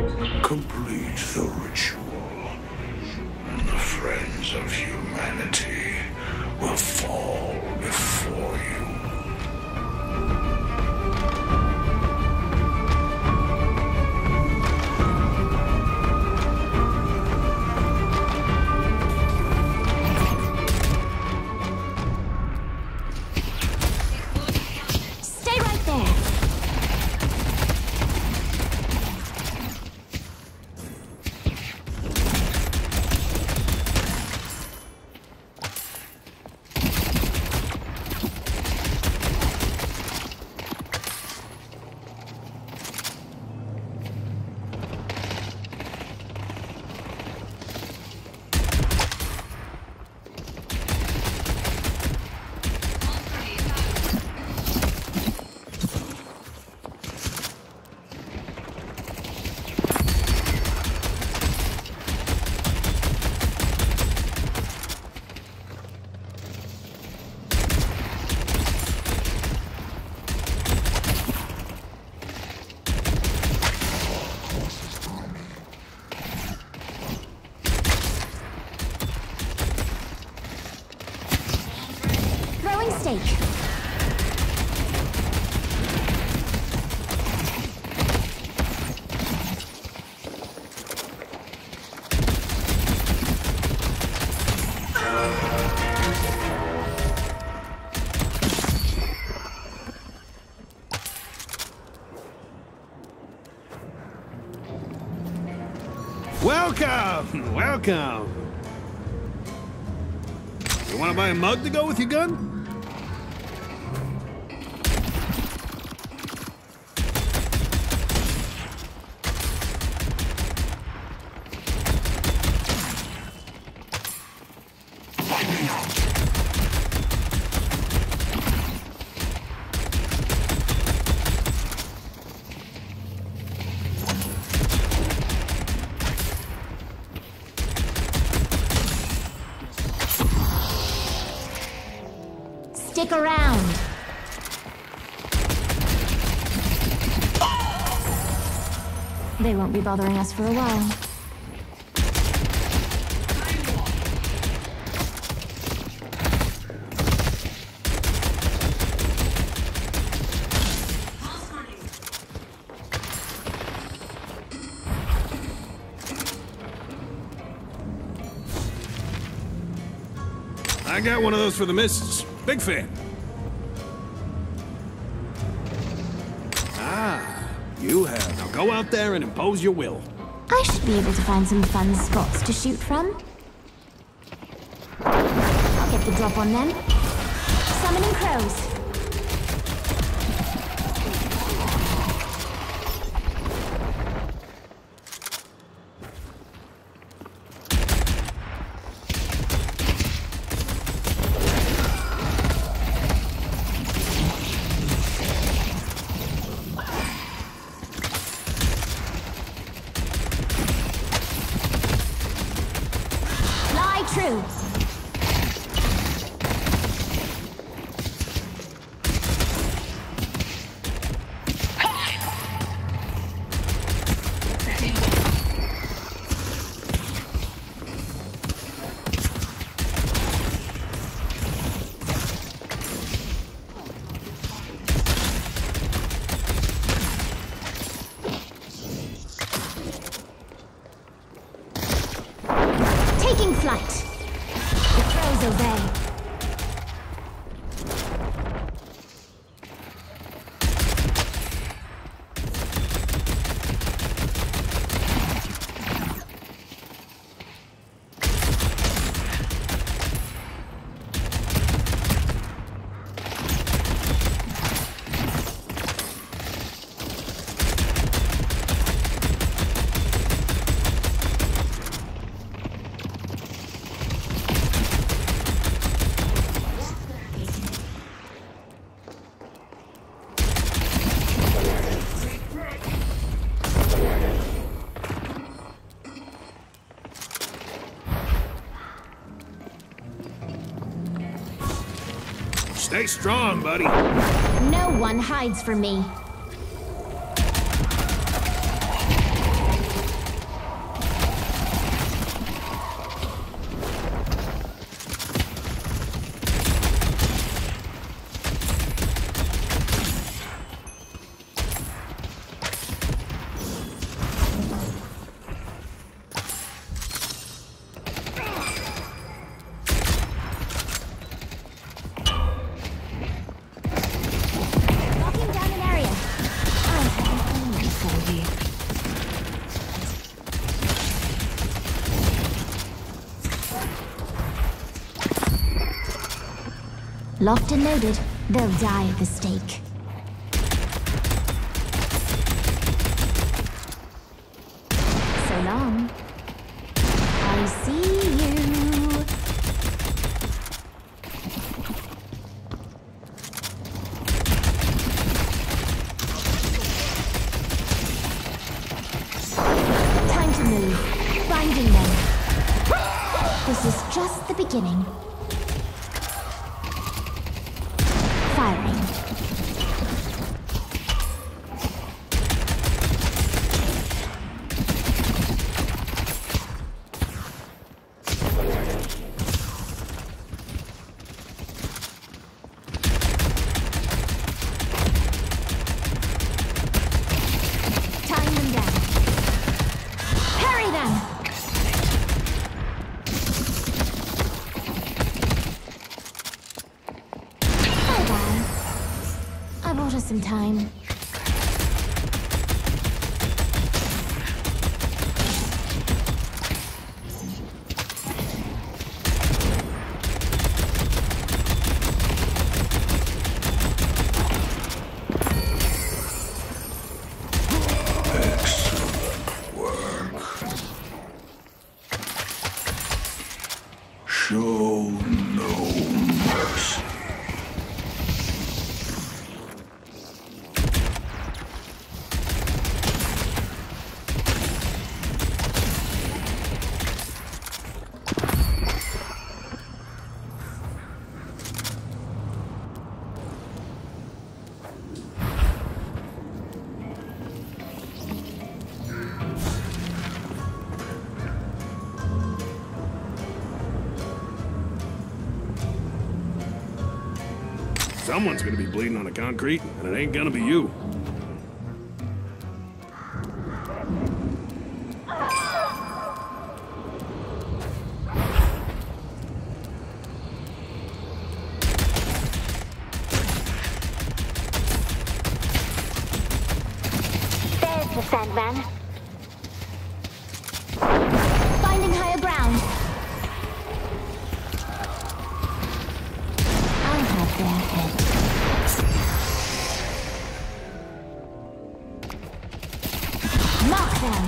Complete the ritual, and the friends of humanity will fall before you. Welcome! Welcome! You want to buy a mug to go with your gun? Stick around. They won't be bothering us for a while. I got one of those for the missus. Big fan. Ah, you have. Now go out there and impose your will. I should be able to find some fun spots to shoot from. I'll get the drop on them. Summoning crows. True. Taking flight. The crows obey. Stay strong, buddy. No one hides from me. Locked and loaded. They'll die at the stake. So long. I see you. Time to move. Binding them. This is just the beginning. Firing. Tying them down. Parry them! Bye-bye. I bought us some time. Excellent work. Show no mercy. Someone's gonna be bleeding on the concrete, and it ain't gonna be you. There's the Sandman. Finding higher ground. I'll have their head. Mark them.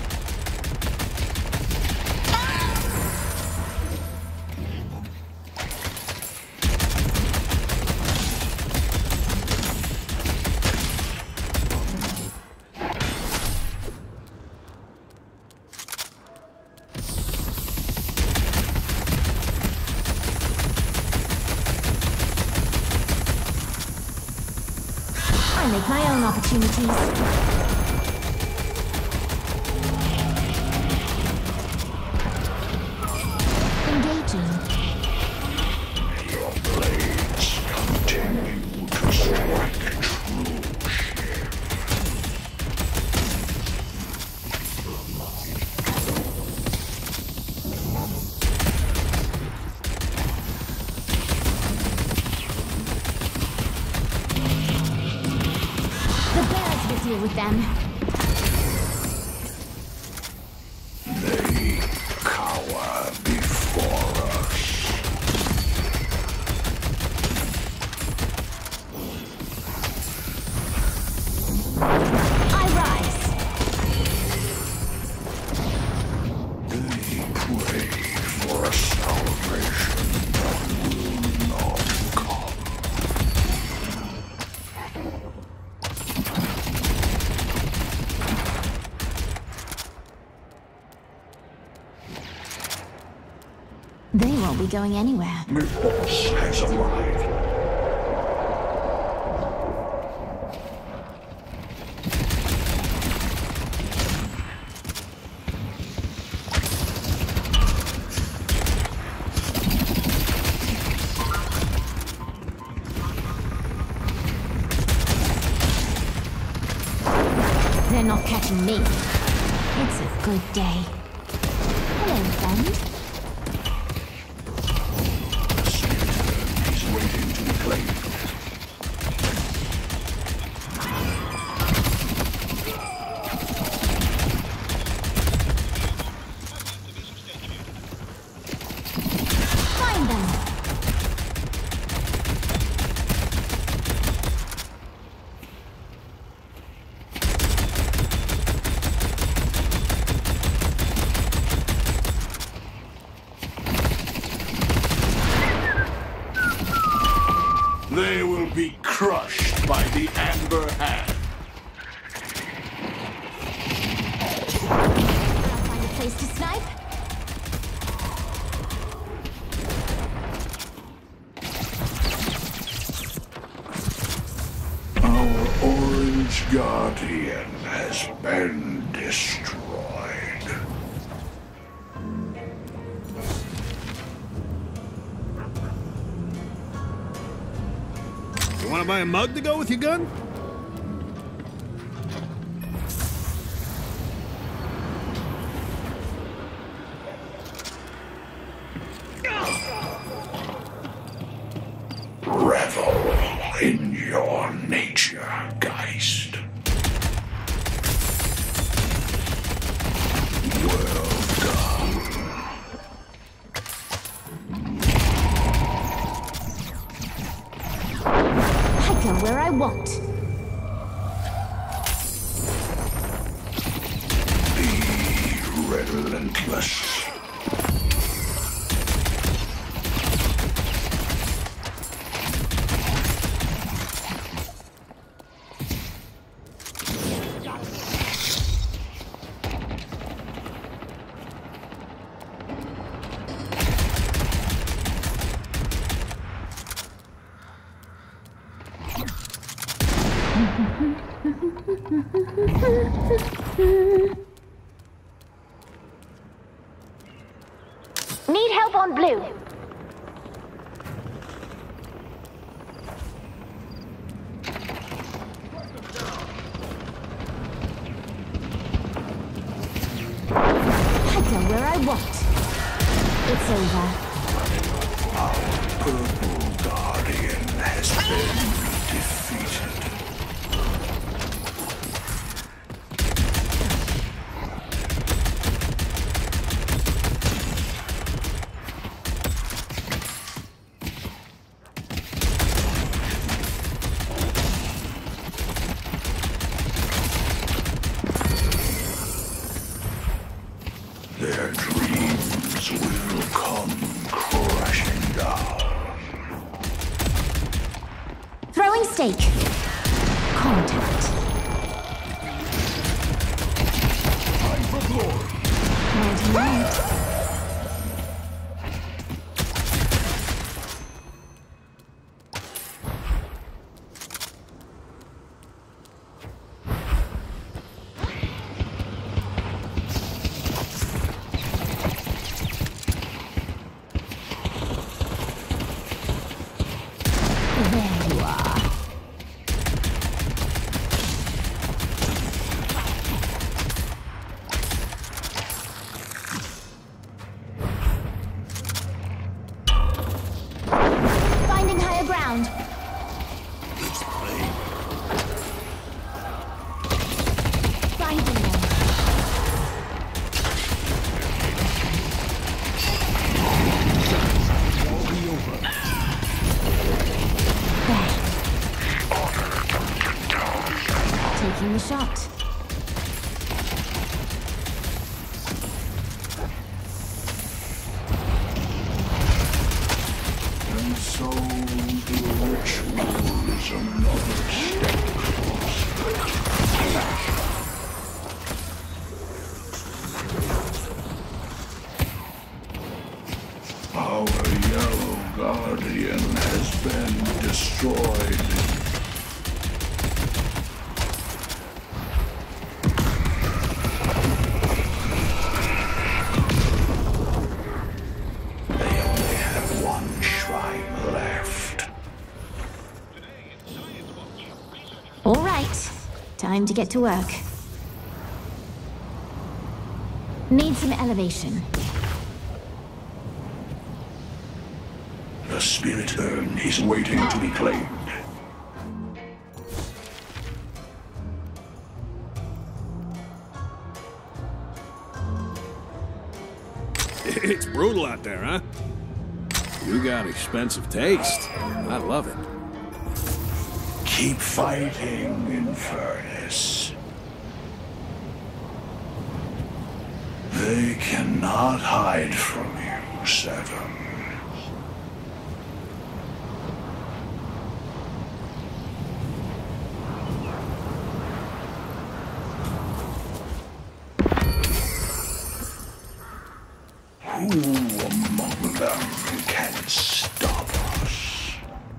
I make my own opportunities. Engaging. Your blades continue to strike true ship. The birds will deal with them. They cower before us. I rise. They pray for a salvation that will not come. They won't be going anywhere. The boss has arrived. They're not catching me. It's a good day. Hello, friend. He's waiting to be played. Find them. crushed by the Amber Hand. Find a place to snipe. Our Orange Guardian has been destroyed. You want to buy a mug to go with your gun? Revel in your nature, Geist. Well done. I go where I want. Be relentless. Need help on blue. I go where I want. It's over. Our purple guardian has been defeated. Their dreams will come crashing down. Throwing stake. Contact. Time for glory. Mighty might. There you are. Finding higher ground. Finding them. Taking the shot. And so the ritual is another step closer. Our yellow guardian has been destroyed. They only have one shrine left. All right. Time to get to work. Need some elevation. The spirit urn is waiting to be claimed. It's brutal out there, huh? You got expensive taste. I love it. Keep fighting, Infernus. They cannot hide from you, Seven. Who among them can stop us?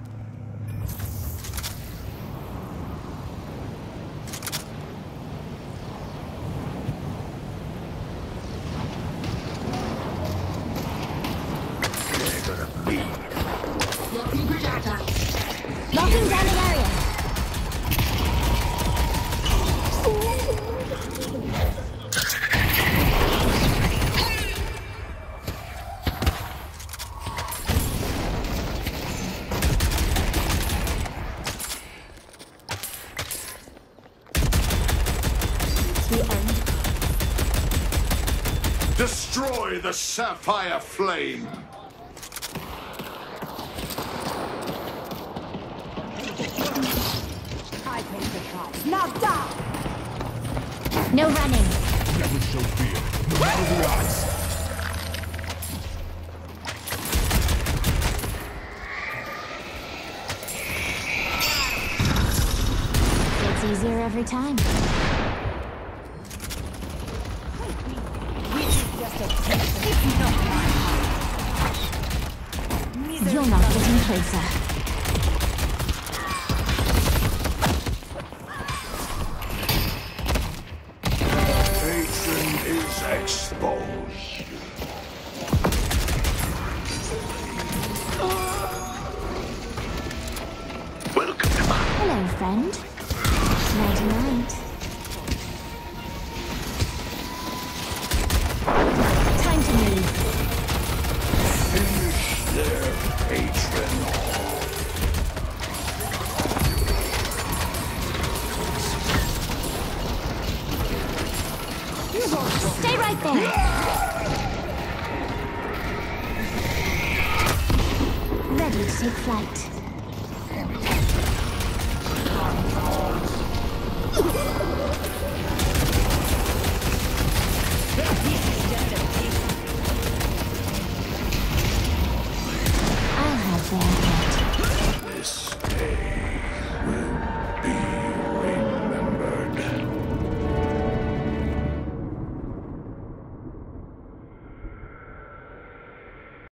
They're gonna be. Locking down the area. Destroy the sapphire flame! I take the prize. Knocked down! No running. Never show fear, no matter the odds. It's easier every time. You're not getting closer. Patron is exposed. Welcome to my... Hello, friend. Nighty night. Time to move. Finish their patron. Stay right there. Ready to take flight.